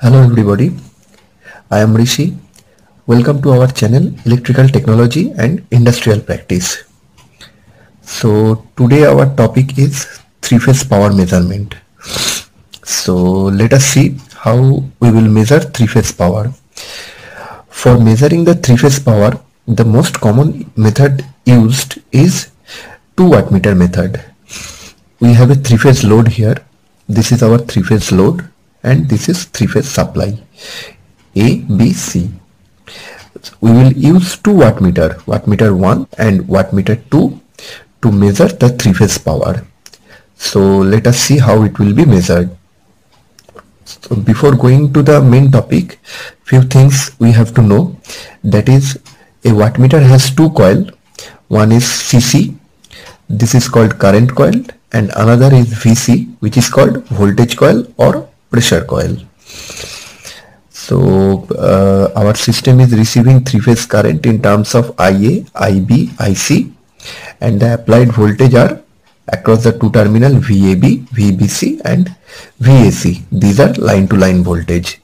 Hello everybody, I am Rishi. Welcome to our channel Electrical Technology and Industrial Practice. So today our topic is three-phase power measurement. So let us see how we will measure three-phase power. For measuring the three-phase power, the most common method used is 2 wattmeter method. We have a three-phase load here. This is our three-phase load and this is three-phase supply A, B, C. We will use 2 wattmeter, wattmeter 1 and wattmeter 2 to measure the three-phase power. So let us see how it will be measured. So before going to the main topic, few things we have to know. That is, a wattmeter has two coils. One is CC, this is called current coil, and another is VC, which is called voltage coil or pressure coil. So our system is receiving three-phase current in terms of IA, IB, IC, and the applied voltage are across the two terminal VAB, VBC and VAC. These are line-to-line voltage.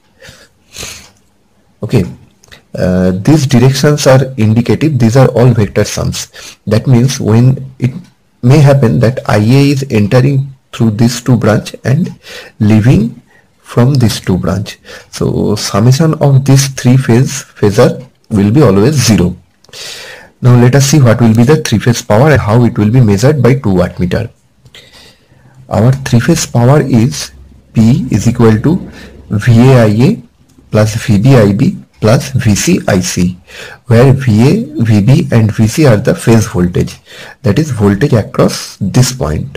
Okay, these directions are indicative. These are all vector sums. That means when it may happen that IA is entering through these two branch and leaving from these two branch. So summation of this three-phase phasor will be always 0. Now let us see what will be the three-phase power and how it will be measured by 2 wattmeter. Our three-phase power is P is equal to VAIA plus VBIB plus VCIC, where VA, VB and VC are the phase voltage, that is voltage across this point.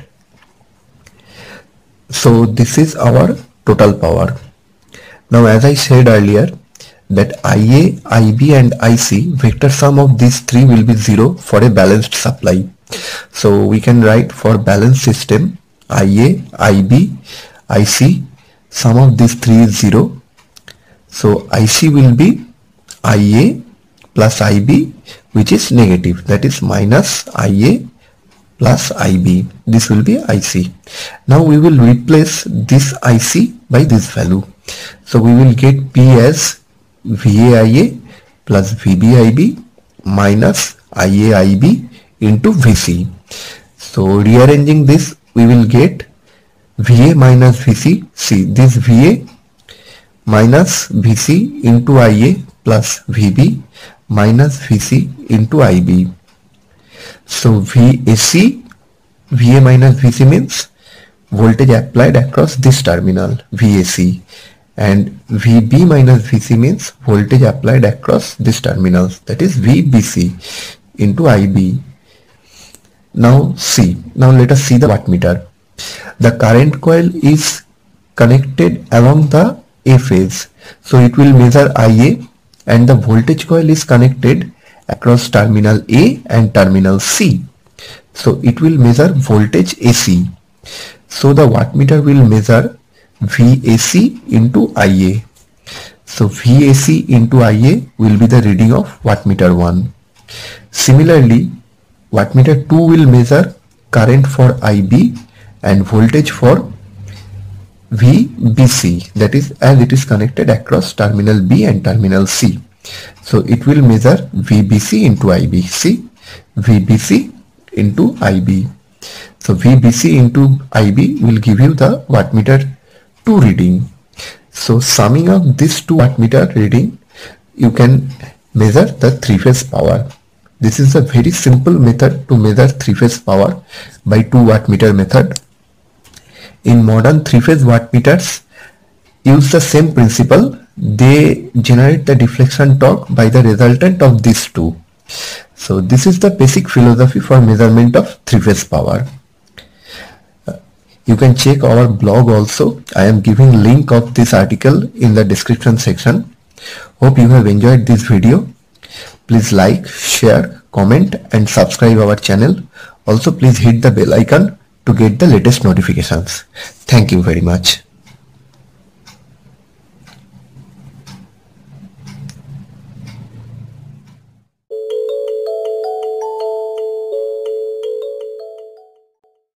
So this is our total power. Now as I said earlier that IA, IB and IC, vector sum of these three will be 0 for a balanced supply. So we can write for balanced system IA, IB, IC, sum of these three is 0. So IC will be IA plus IB, which is negative, that is minus IA plus IB. This will be IC. Now we will replace this IC by this value. So we will get P as VAIA plus VBIB minus IAIB into VC. So rearranging this, we will get VA minus VC. See, this VA minus VC into IA plus VB minus VC into IB. So VAC, VA minus VC means voltage applied across this terminal VAC, and VB minus VC means voltage applied across this terminal, that is VBC into IB. Now let us see the wattmeter. The current coil is connected along the A phase, so it will measure IA, and the voltage coil is connected across terminal A and terminal C, so it will measure voltage AC. So the wattmeter will measure VAC into IA. So VAC into IA will be the reading of wattmeter 1. Similarly, wattmeter 2 will measure current for IB and voltage for VBC, that is as it is connected across terminal B and terminal C. So it will measure VBC into IB. See, VBC into IB. So VBC into IB will give you the wattmeter 2 reading. So summing up this 2 wattmeter reading, you can measure the three-phase power. This is a very simple method to measure three-phase power by 2 wattmeter method. In modern three-phase wattmeters use the same principle. They generate the deflection torque by the resultant of these two. So this is the basic philosophy for measurement of three-phase power. You can check our blog also. I am giving link of this article in the description section. Hope you have enjoyed this video. Please like, share, comment and subscribe our channel. Also please hit the bell icon to get the latest notifications. Thank you very much.